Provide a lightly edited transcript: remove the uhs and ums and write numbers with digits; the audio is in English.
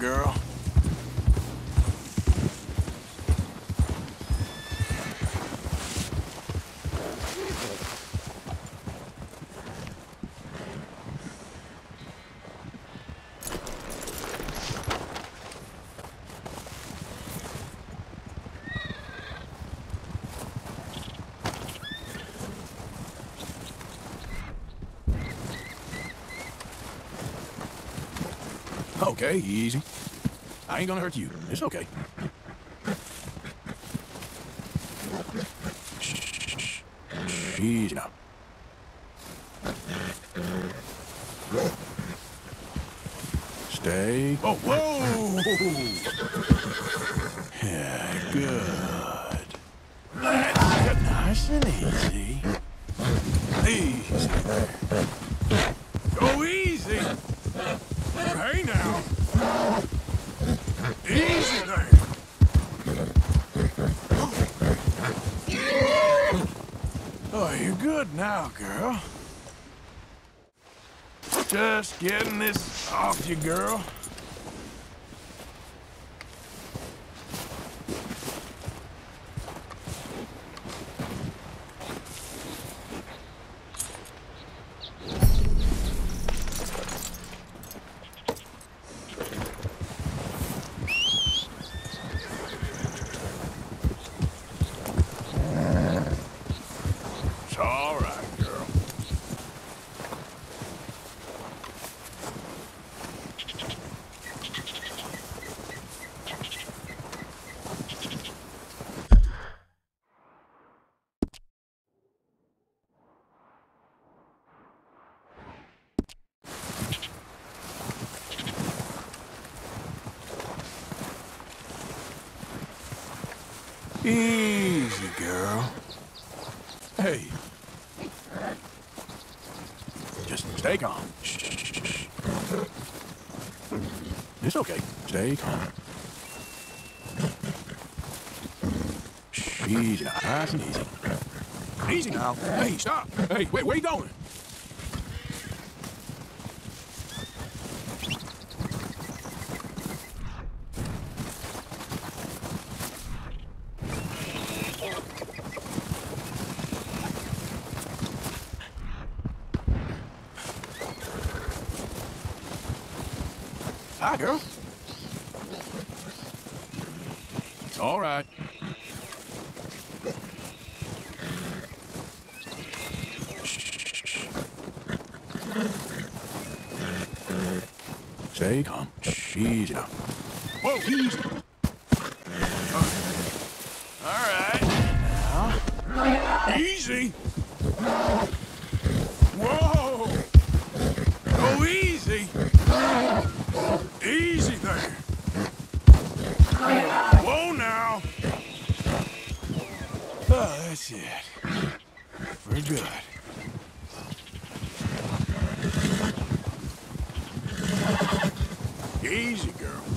girl. Okay, easy. I ain't gonna hurt you. It's okay. Shh. Easy now. Stay. Oh, whoa! Yeah, good. That's it. Nice and easy. Easy. Go easy. Hey now. Easy there. Oh, you're good now, girl. Just getting this off you, girl. It's all right, girl. Easy, girl. Hey. Just stay calm. Shh. It's okay. Stay calm. Shh, easy now. Nice and easy. Easy now. Hey, stop. Hey, wait, where you going? Hi, girl. It's all right. Shh. Stay calm. Shh, easy now. Whoa, easy. All right. Now. Easy. Whoa. Go easy. Easy there. Whoa now. Oh, that's it. We're good. Easy, girl.